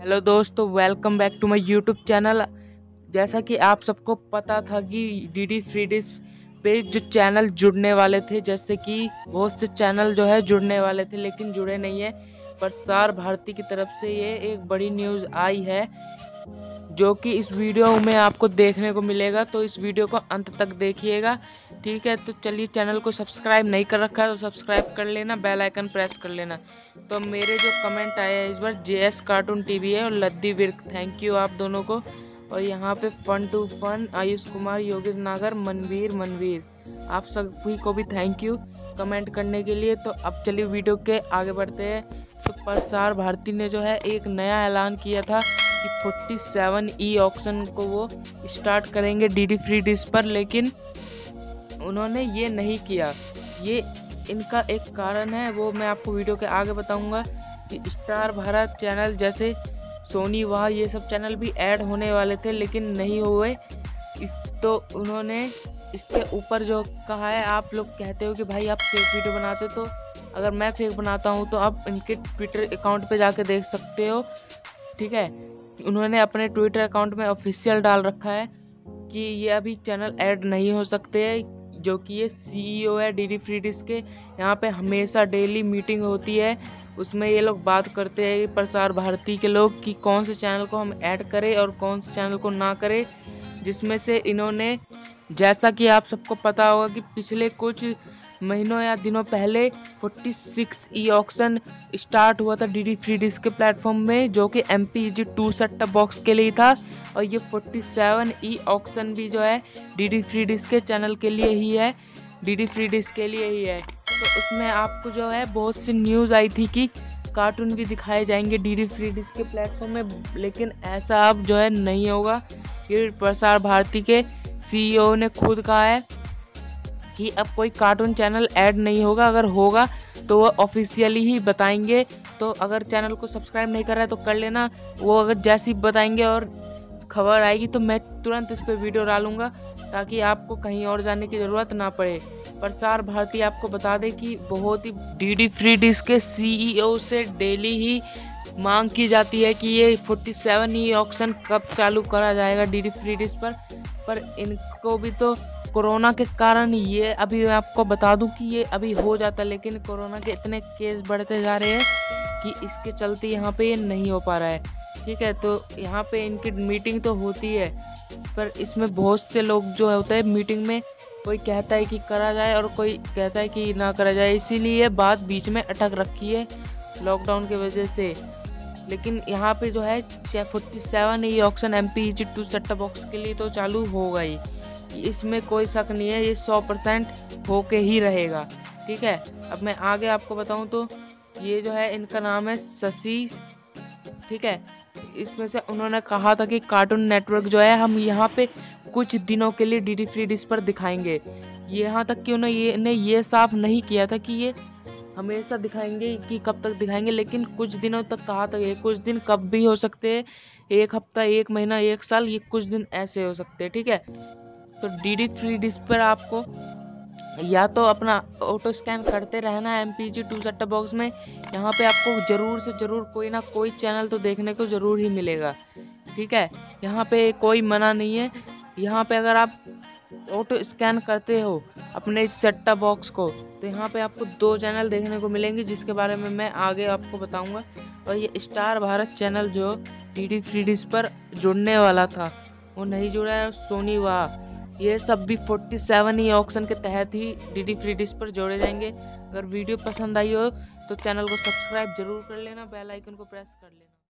Hello दोस्तों, welcome back to my YouTube channel. जैसा कि आप सबको पता था कि डीडी फ्री डिश पे जो चैनल जुड़ने वाले थे, जैसे कि बहुत से चैनल जो है जुड़ने वाले थे लेकिन जुड़े नहीं है। प्रसार भारती की तरफ से ये एक बड़ी न्यूज़ आई है जो कि इस वीडियो में आपको देखने को मिलेगा, तो इस वीडियो को अंत तक देखिएगा। ठीक है, तो चलिए, चैनल को सब्सक्राइब नहीं कर रखा है तो सब्सक्राइब कर लेना, बेल आइकन प्रेस कर लेना। तो मेरे जो कमेंट आए हैं इस बार जेएस कार्टून टीवी है और लद्दी विर्क, थैंक यू आप दोनों को। और यहाँ पे fun to fun, Ayush Kumar, Yogesh Nagar, Manveer, आप सभी को भी थैंक यू कमेंट करने के लिए। तो अब चलिए वीडियो के आगे बढ़ते हैं। तो प्रसार भारती ने जो है एक नया ऐलान किया था कि 47 ई ऑक्शन को वो स्टार्ट करेंगे डीडी फ्री डिश पर, लेकिन उन्होंने ये नहीं किया। ये इनका एक कारण है, वो मैं आपको वीडियो के आगे बताऊंगा। कि स्टार भारत चैनल जैसे सोनी वाह ये सब चैनल भी ऐड होने वाले थे लेकिन नहीं हुए। तो उन्होंने इसके ऊपर जो कहा है, आप लोग कहते हो कि भाई आप फेक वीडियो बनाते हो, तो अगर मैं फेक बनाता हूँ तो आप इनके ट्विटर अकाउंट पे जाके देख सकते हो। ठीक है, उन्होंने अपने ट्विटर अकाउंट में ऑफिशियल डाल रखा है कि ये अभी चैनल ऐड नहीं हो सकते हैं, जो कि ये सीईओ है डीडी फ्री डिश के। यहाँ पे हमेशा डेली मीटिंग होती है, उसमें ये लोग बात करते हैं प्रसार भारती के लोग कि कौन से चैनल को हम ऐड करें और कौन से चैनल को ना करें। जिसमें से इन्होंने, जैसा कि आप सबको पता होगा कि पिछले कुछ महीनों या दिनों पहले 46 ई ऑक्शन स्टार्ट हुआ था डीडी फ्री डिश के प्लेटफॉर्म में, जो कि MPEG-2 सेट टॉप बॉक्स के लिए था। और ये 47 ई ऑक्शन भी जो है डीडी फ्री डिश के चैनल के लिए ही है, डीडी फ्री डिश के लिए ही है। तो उसमें आपको जो है बहुत सी न्यूज़ आई थी कि कार्टून भी दिखाए जाएंगे डीडी फ्री डिश के प्लेटफॉर्म में, लेकिन ऐसा अब जो है नहीं होगा। ये प्रसार भारती के CEO ने खुद कहा है कि अब कोई कार्टून चैनल ऐड नहीं होगा, अगर होगा तो वो ऑफिशियली ही बताएंगे। तो अगर चैनल को सब्सक्राइब नहीं कर रहा है तो कर लेना, वो अगर जैसी बताएंगे और खबर आएगी तो मैं तुरंत इस पर वीडियो डालूंगा, ताकि आपको कहीं और जाने की ज़रूरत ना पड़े। प्रसार भारती आपको बता दे कि बहुत ही डीडी फ्री डिश के CEO से डेली ही मांग की जाती है कि ये 47 ई ऑक्शन कब चालू करा जाएगा डीडी फ्री डिश पर इनको भी तो कोरोना के कारण, ये अभी मैं आपको बता दूं कि ये अभी हो जाता, लेकिन कोरोना के इतने केस बढ़ते जा रहे हैं कि इसके चलते यहाँ पे ये नहीं हो पा रहा है। ठीक है, तो यहाँ पे इनकी मीटिंग तो होती है, पर इसमें बहुत से लोग जो होते हैं मीटिंग में, कोई कहता है कि करा जाए और कोई कहता है कि ना करा जाए, इसीलिए बात बीच में अटक रखी है लॉकडाउन की वजह से। लेकिन यहाँ पे जो है 47 e auction MPEG-2 set top box के लिए तो चालू होगा ही, इसमें कोई शक नहीं है, ये 100% होके ही रहेगा। ठीक है, अब मैं आगे आपको बताऊं तो ये जो है इनका नाम है शशि। ठीक है, इसमें से उन्होंने कहा था कि कार्टून नेटवर्क जो है हम यहाँ पे कुछ दिनों के लिए डीडी फ्री डिश पर दिखाएंगे। यहाँ तक कि उन्होंने ये साफ नहीं किया था कि ये हमेशा दिखाएंगे कि कब तक दिखाएंगे, लेकिन कुछ दिनों तक कहा था। ये कुछ दिन कब भी हो सकते हैं, एक हफ्ता, एक महीना, एक साल, ये कुछ दिन ऐसे हो सकते हैं। ठीक है, तो डीडी फ्री डिश पर आपको या तो अपना ऑटो स्कैन करते रहना है MPEG-2 सेट टॉप बॉक्स में। यहाँ पे आपको ज़रूर से ज़रूर कोई ना कोई चैनल तो देखने को ज़रूर ही मिलेगा। ठीक है, यहाँ पे कोई मना नहीं है। यहाँ पे अगर आप ऑटो स्कैन करते हो अपने सेट टॉप बॉक्स को, तो यहाँ पे आपको 2 चैनल देखने को मिलेंगे, जिसके बारे में मैं आगे आपको बताऊँगा। और ये स्टार भारत चैनल जो डीडी फ्री डिश पर जुड़ने वाला था वो नहीं जुड़ा है, सोनी वाह ये सब भी 47 ई ऑक्शन के तहत ही डीडी फ्री डिश पर जोड़े जाएंगे। अगर वीडियो पसंद आई हो तो चैनल को सब्सक्राइब जरूर कर लेना, बेल आइकन को प्रेस कर लेना।